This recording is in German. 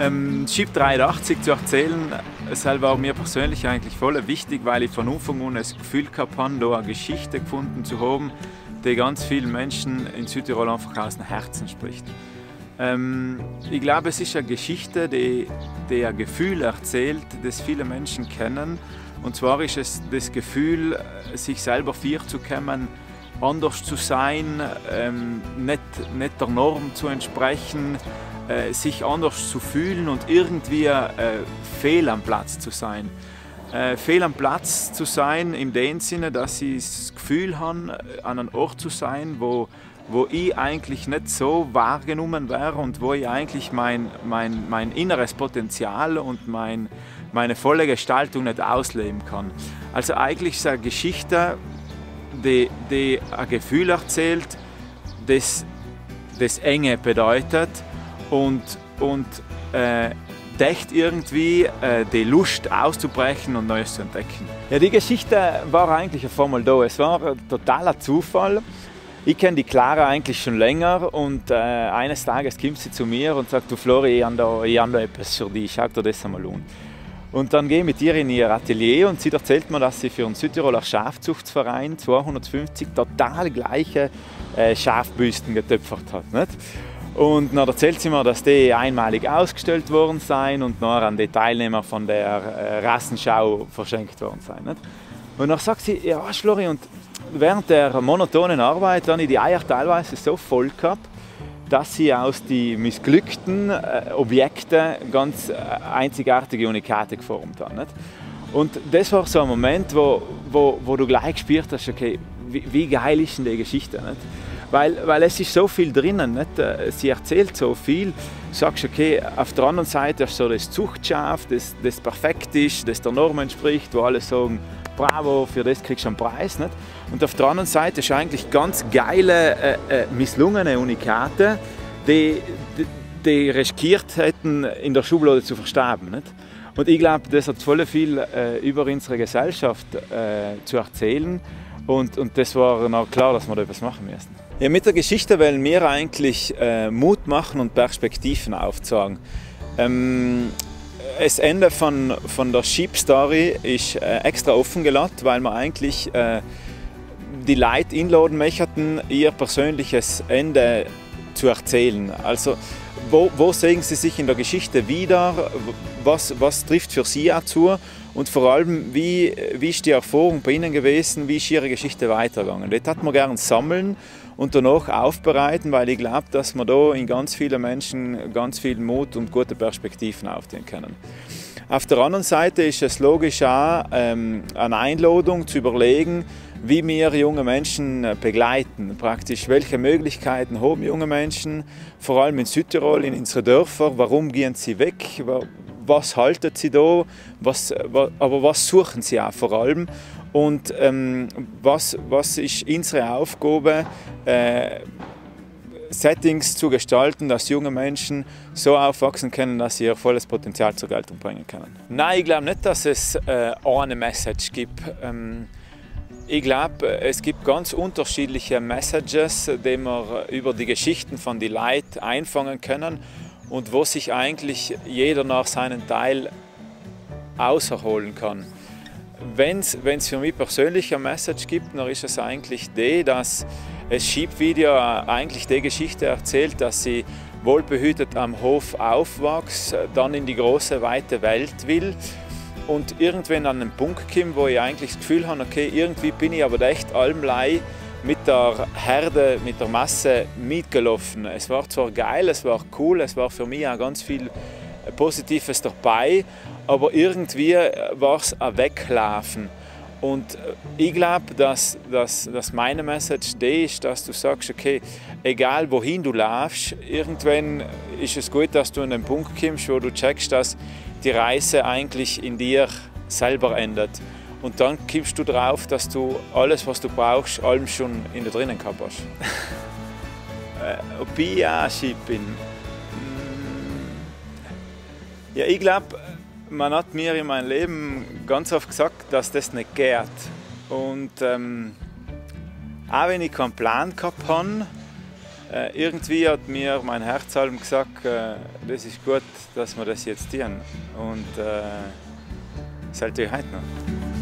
Ship 83 zu erzählen, selber auch mir persönlich eigentlich voll wichtig, weil ich von Anfang an das Gefühl gehabt habe, da eine Geschichte gefunden zu haben, die ganz vielen Menschen in Südtirol einfach aus dem Herzen spricht. Ich glaube, es ist eine Geschichte, die ein Gefühl erzählt, das viele Menschen kennen. Und zwar ist es das Gefühl, sich selber vorzukommen, anders zu sein, nicht der Norm zu entsprechen, sich anders zu fühlen und irgendwie fehl am Platz zu sein. Fehl am Platz zu sein in dem Sinne, dass ich das Gefühl habe, an einem Ort zu sein, wo ich eigentlich nicht so wahrgenommen wäre und wo ich eigentlich mein inneres Potenzial und meine volle Gestaltung nicht ausleben kann. Also eigentlich ist es eine Geschichte, die ein Gefühl erzählt, das Enge bedeutet und deckt irgendwie die Lust auszubrechen und Neues zu entdecken. Ja, die Geschichte war eigentlich auf einmal da. Es war ein totaler Zufall. Ich kenne die Clara eigentlich schon länger und eines Tages kommt sie zu mir und sagt: Du Flori, ich habe da etwas für dich, schau dir das einmal an. Und dann gehe ich mit ihr in ihr Atelier und sie erzählt mir, dass sie für einen Südtiroler Schafzuchtverein 250 total gleiche Schafbüsten getöpfert hat. Nicht? Und dann erzählt sie mir, dass die einmalig ausgestellt worden seien und nachher an die Teilnehmer von der Rassenschau verschenkt worden seien. Nicht? Und dann sagt sie: Ja, Flori, und während der monotonen Arbeit habe ich die Eier teilweise so voll gehabt, dass sie aus den missglückten Objekten ganz einzigartige Unikate geformt haben. Nicht? Und das war so ein Moment, wo du gleich gespürt hast, okay, wie geil ist denn die Geschichte? Nicht? Weil es ist so viel drinnen, nicht? Sie erzählt so viel. Du sagst, okay, auf der anderen Seite ist so das Zuchtschaf, das perfekt ist, das der Norm entspricht, wo alle sagen: Bravo, für das kriegst du einen Preis. Nicht? Und auf der anderen Seite ist eigentlich ganz geile, misslungene Unikate, die riskiert hätten, in der Schublade zu versterben. Nicht? Und ich glaube, das hat voll viel über unsere Gesellschaft zu erzählen. Und das war noch klar, dass wir da etwas machen müssen. Ja, mit der Geschichte wollen wir eigentlich Mut machen und Perspektiven aufzeigen. Das Ende von der Sheep Story ist extra offen gelassen, weil wir eigentlich die Leute einladen möchten, ihr persönliches Ende zu erzählen. Also, wo sehen sie sich in der Geschichte wieder? Was trifft für sie auch zu? Und vor allem, wie ist die Erfahrung bei ihnen gewesen? Wie ist ihre Geschichte weitergegangen? Das hat man gerne sammeln und danach aufbereiten, weil ich glaube, dass wir da in ganz vielen Menschen ganz viel Mut und gute Perspektiven aufnehmen können. Auf der anderen Seite ist es logisch auch eine Einladung zu überlegen, wie wir junge Menschen begleiten. Praktisch, welche Möglichkeiten haben junge Menschen, vor allem in Südtirol, in unseren Dörfern, warum gehen sie weg, was halten sie da, aber was suchen sie auch vor allem und was ist unsere Aufgabe, Settings zu gestalten, dass junge Menschen so aufwachsen können, dass sie ihr volles Potenzial zur Geltung bringen können. Nein, ich glaube nicht, dass es eine Message gibt. Ich glaube, es gibt ganz unterschiedliche Messages, die wir über die Geschichten von den Leuten einfangen können und wo sich eigentlich jeder nach seinem Teil auserholen kann. Wenn es für mich persönlich eine Message gibt, dann ist es eigentlich die, dass das Sheep-Video eigentlich die Geschichte erzählt, dass sie wohlbehütet am Hof aufwächst, dann in die große, weite Welt will und irgendwann an einen Punkt kommt, wo ich eigentlich das Gefühl habe, okay, irgendwie bin ich aber echt allem mit der Herde, mit der Masse mitgelaufen. Es war zwar geil, es war cool, es war für mich auch ganz viel Positives dabei, aber irgendwie war es ein Weglaufen. Und ich glaube, dass meine Message die ist, dass du sagst, okay, egal wohin du laufst, irgendwann ist es gut, dass du an den Punkt kommst, wo du checkst, dass die Reise eigentlich in dir selber endet. Und dann kommst du drauf, dass du alles, was du brauchst, allem schon in dir drinnen gehabt hast. Ob ich auch Sheep bin? Ja, ich glaube, man hat mir in meinem Leben ganz oft gesagt, dass das nicht geht. Und auch wenn ich keinen Plan gehabt habe, Irgendwie hat mir mein Herzalm gesagt, das ist gut, dass wir das jetzt tun. Und das halte ich heute noch.